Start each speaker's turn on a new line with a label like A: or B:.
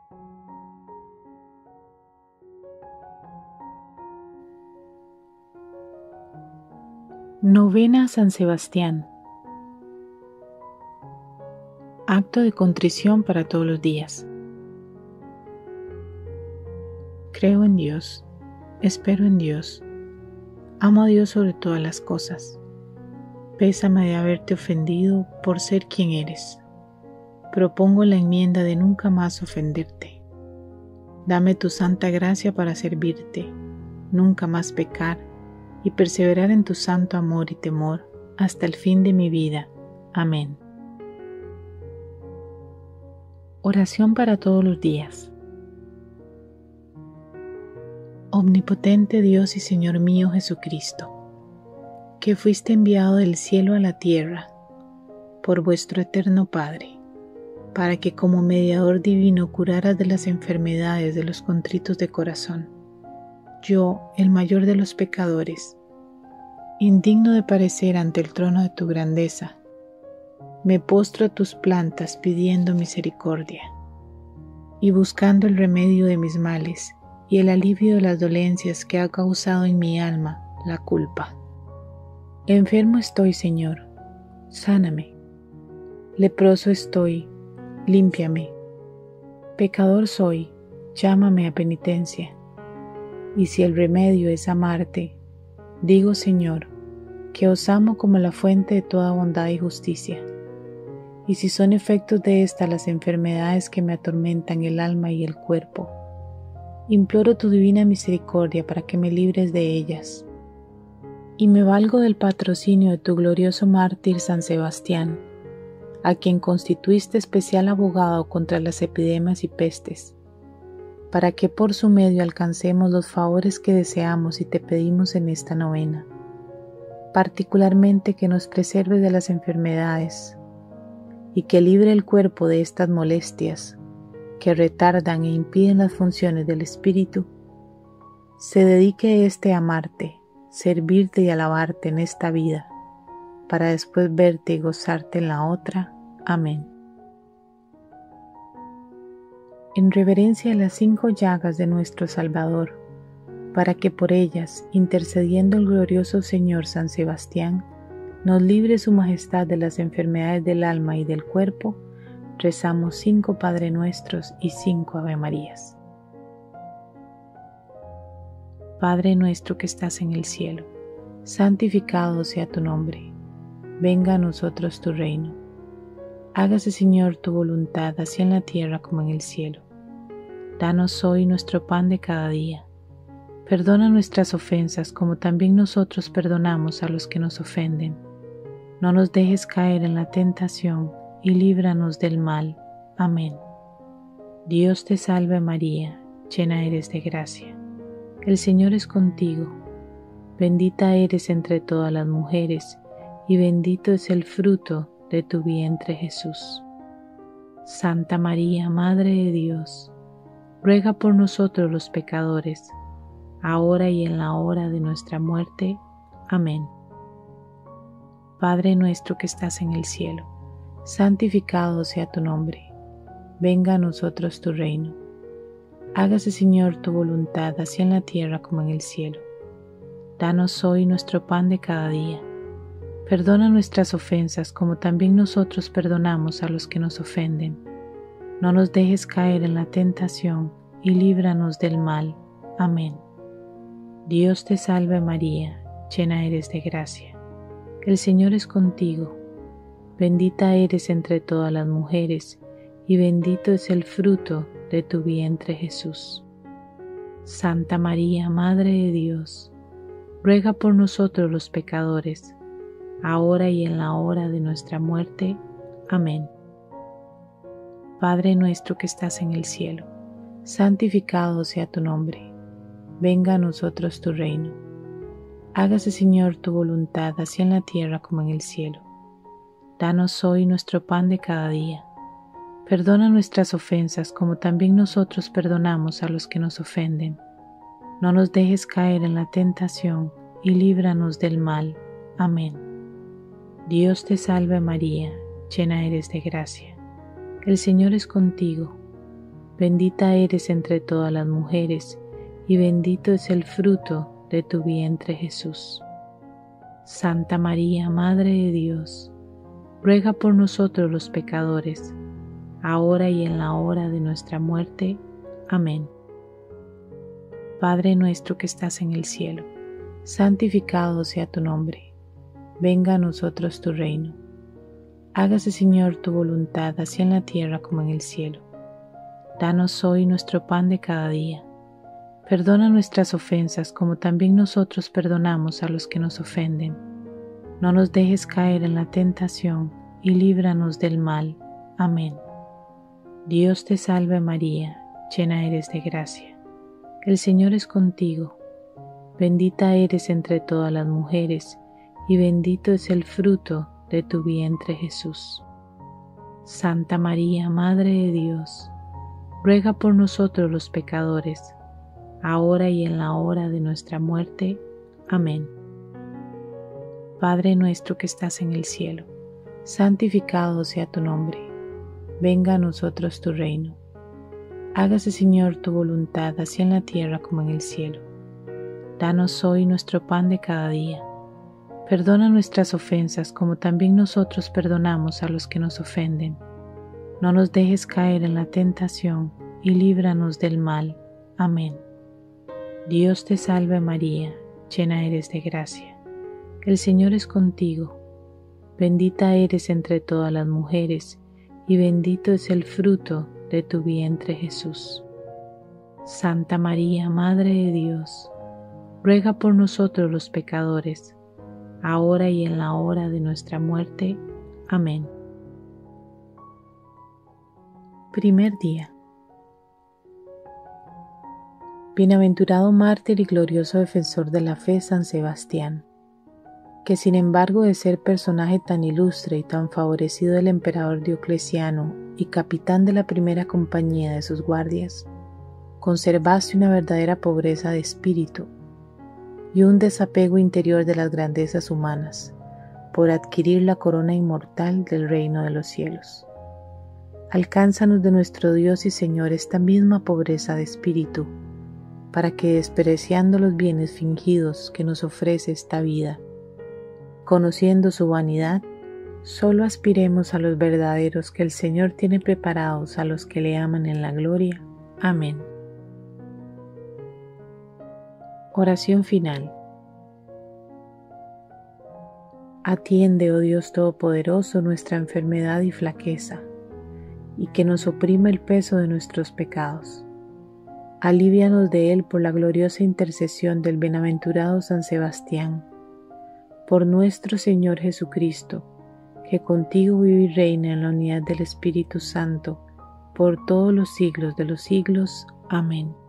A: Novena a San Sebastián. Acto de contrición para todos los días. Creo en Dios, espero en Dios, amo a Dios sobre todas las cosas. Pésame de haberte ofendido por ser quien eres. Propongo la enmienda de nunca más ofenderte. Dame tu santa gracia para servirte, nunca más pecar y perseverar en tu santo amor y temor hasta el fin de mi vida. Amén. Oración para todos los días. Omnipotente Dios y Señor mío Jesucristo, que fuiste enviado del cielo a la tierra por vuestro eterno Padre, para que como mediador divino curaras de las enfermedades de los contritos de corazón. Yo, el mayor de los pecadores, indigno de parecer ante el trono de tu grandeza, me postro a tus plantas pidiendo misericordia y buscando el remedio de mis males y el alivio de las dolencias que ha causado en mi alma la culpa. Enfermo estoy, Señor, sáname. Leproso estoy, límpiame. Pecador soy, llámame a penitencia. Y si el remedio es amarte, digo, Señor, que os amo como la fuente de toda bondad y justicia. Y si son efectos de estas las enfermedades que me atormentan el alma y el cuerpo, imploro tu divina misericordia para que me libres de ellas. Y me valgo del patrocinio de tu glorioso mártir San Sebastián, a quien constituiste especial abogado contra las epidemias y pestes, para que por su medio alcancemos los favores que deseamos y te pedimos en esta novena, particularmente que nos preserve de las enfermedades y que libre el cuerpo de estas molestias que retardan e impiden las funciones del espíritu. Se dedique éste a amarte, servirte y alabarte en esta vida, para después verte y gozarte en la otra. Amén. En reverencia a las 5 llagas de nuestro Salvador, para que por ellas, intercediendo el glorioso Señor San Sebastián, nos libre su majestad de las enfermedades del alma y del cuerpo, rezamos 5 Padre Nuestros y 5 Ave Marías. Padre nuestro que estás en el cielo, santificado sea tu nombre. Venga a nosotros tu reino. Hágase, Señor, tu voluntad, así en la tierra como en el cielo. Danos hoy nuestro pan de cada día. Perdona nuestras ofensas como también nosotros perdonamos a los que nos ofenden. No nos dejes caer en la tentación y líbranos del mal. Amén. Dios te salve María, llena eres de gracia. El Señor es contigo. Bendita eres entre todas las mujeres y bendito es el fruto de tu vientre Jesús. Santa María, Madre de Dios, ruega por nosotros los pecadores, ahora y en la hora de nuestra muerte. Amén. Padre nuestro que estás en el cielo, santificado sea tu nombre. Venga a nosotros tu reino. Hágase, Señor, tu voluntad, así en la tierra como en el cielo. Danos hoy nuestro pan de cada día. Perdona nuestras ofensas como también nosotros perdonamos a los que nos ofenden. No nos dejes caer en la tentación y líbranos del mal. Amén. Dios te salve María, llena eres de gracia. El Señor es contigo. Bendita eres entre todas las mujeres y bendito es el fruto de tu vientre Jesús. Santa María, Madre de Dios, ruega por nosotros los pecadores, ahora y en la hora de nuestra muerte. Amén. Padre nuestro que estás en el cielo, santificado sea tu nombre. Venga a nosotros tu reino. Hágase, Señor, tu voluntad, así en la tierra como en el cielo. Danos hoy nuestro pan de cada día. Perdona nuestras ofensas como también nosotros perdonamos a los que nos ofenden. No nos dejes caer en la tentación y líbranos del mal. Amén. Dios te salve María, llena eres de gracia. El Señor es contigo. bendita eres entre todas las mujeres, y bendito es el fruto de tu vientre Jesús. Santa María, Madre de Dios, ruega por nosotros los pecadores, ahora y en la hora de nuestra muerte. Amén. Padre nuestro que estás en el cielo, santificado sea tu nombre. Venga a nosotros tu reino. Hágase, Señor, tu voluntad, así en la tierra como en el cielo. Danos hoy nuestro pan de cada día. Perdona nuestras ofensas como también nosotros perdonamos a los que nos ofenden. No nos dejes caer en la tentación y líbranos del mal. Amén. Dios te salve María, llena eres de gracia. El Señor es contigo. Bendita eres entre todas las mujeres, y bendito es el fruto de tu vientre Jesús. Santa María, Madre de Dios, ruega por nosotros los pecadores, ahora y en la hora de nuestra muerte. Amén. Padre nuestro que estás en el cielo, santificado sea tu nombre. Venga a nosotros tu reino. Hágase, Señor, tu voluntad, así en la tierra como en el cielo. Danos hoy nuestro pan de cada día. Perdona nuestras ofensas como también nosotros perdonamos a los que nos ofenden. No nos dejes caer en la tentación y líbranos del mal. Amén. Dios te salve María, llena eres de gracia. El Señor es contigo. Bendita eres entre todas las mujeres, y bendito es el fruto de tu vientre Jesús. Santa María, Madre de Dios, ruega por nosotros los pecadores, ahora y en la hora de nuestra muerte. Amén. Primer día. Bienaventurado mártir y glorioso defensor de la fe, San Sebastián, que sin embargo de ser personaje tan ilustre y tan favorecido del emperador Diocleciano y capitán de la primera compañía de sus guardias, conservaste una verdadera pobreza de espíritu y un desapego interior de las grandezas humanas, por adquirir la corona inmortal del reino de los cielos. Alcánzanos de nuestro Dios y Señor esta misma pobreza de espíritu, para que, despreciando los bienes fingidos que nos ofrece esta vida, conociendo su vanidad, solo aspiremos a los verdaderos que el Señor tiene preparados a los que le aman en la gloria. Amén. Oración final. Atiende, oh Dios Todopoderoso, nuestra enfermedad y flaqueza, y que nos oprima el peso de nuestros pecados. Alívianos de él por la gloriosa intercesión del bienaventurado San Sebastián, por nuestro Señor Jesucristo, que contigo vive y reina en la unidad del Espíritu Santo, por todos los siglos de los siglos. Amén.